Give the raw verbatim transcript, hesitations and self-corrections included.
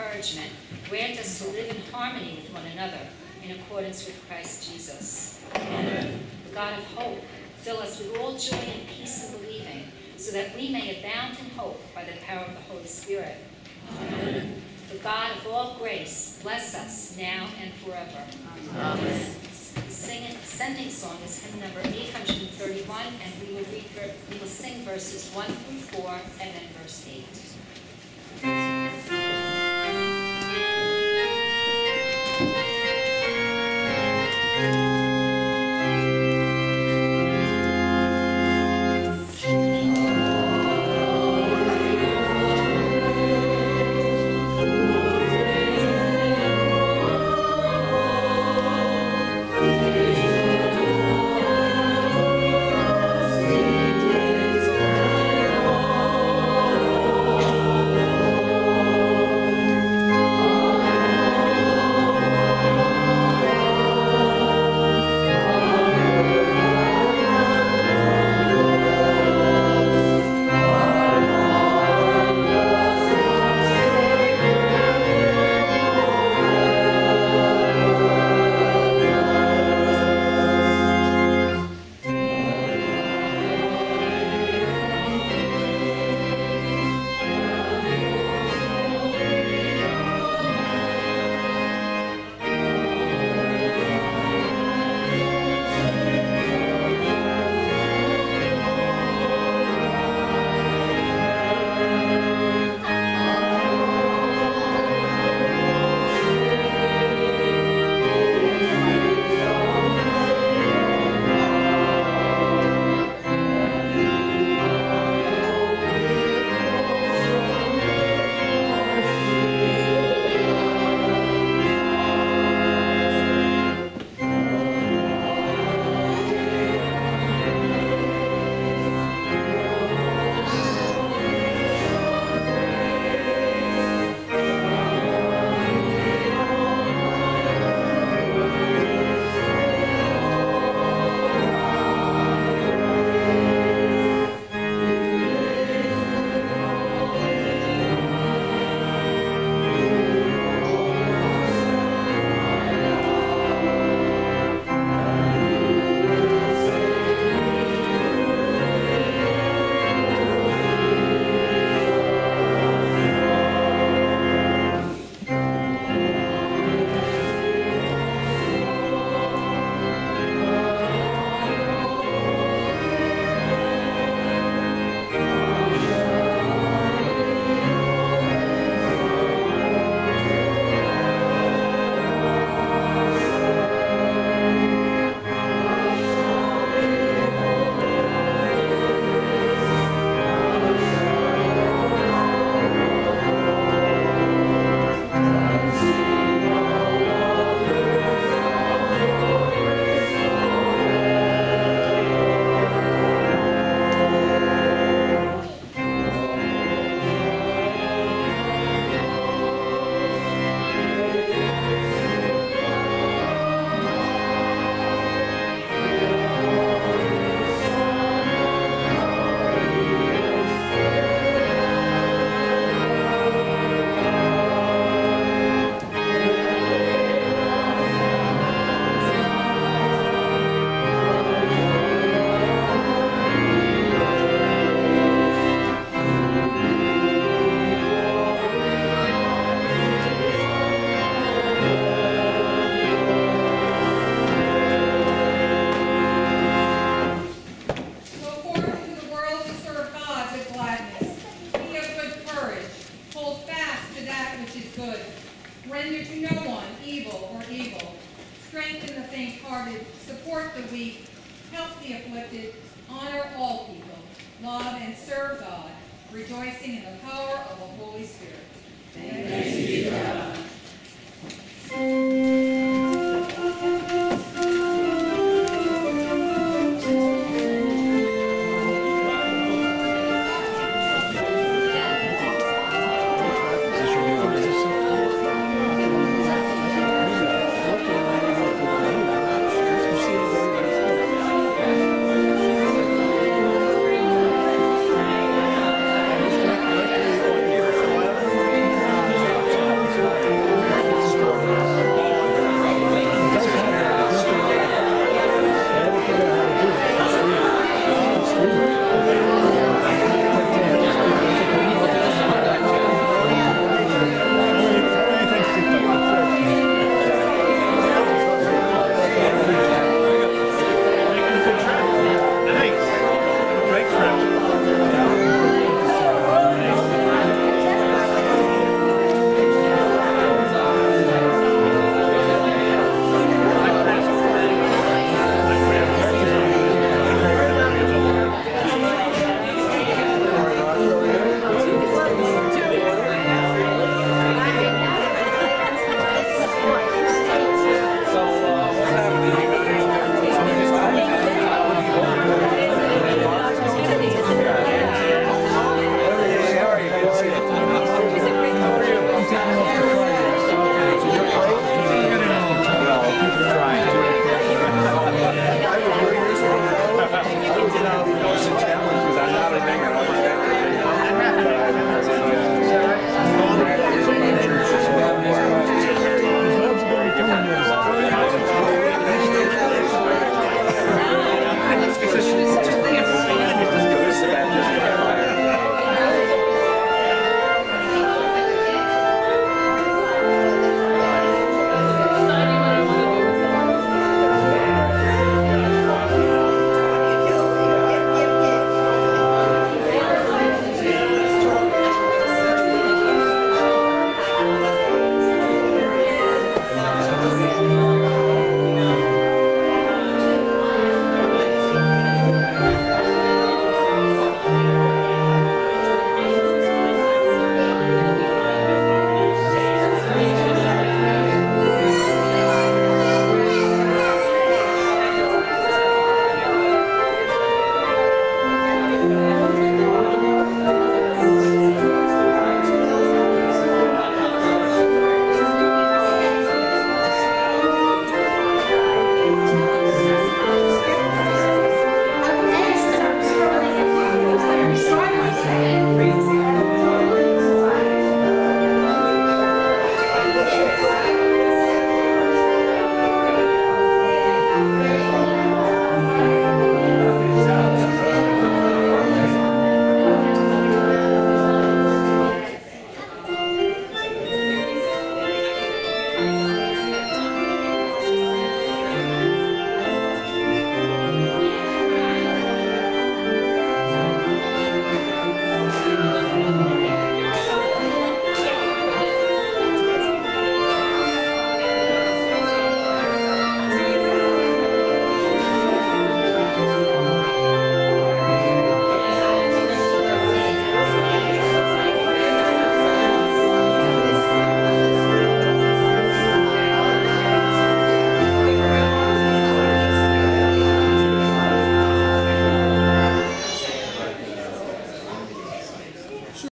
encouragement, grant us to live in harmony with one another in accordance with Christ Jesus. Amen. The God of hope, fill us with all joy and peace in believing, so that we may abound in hope by the power of the Holy Spirit. Amen. The God of all grace, bless us now and forever. Amen. The singing, sending song is hymn number eight hundred thirty-one, and we will read, we will sing verses one through four and then verse eight. Render to no one evil or evil. Strengthen the faint-hearted, support the weak, help the afflicted, honor all people, love and serve God, rejoicing in the power of the Holy Spirit. Thanks be to God.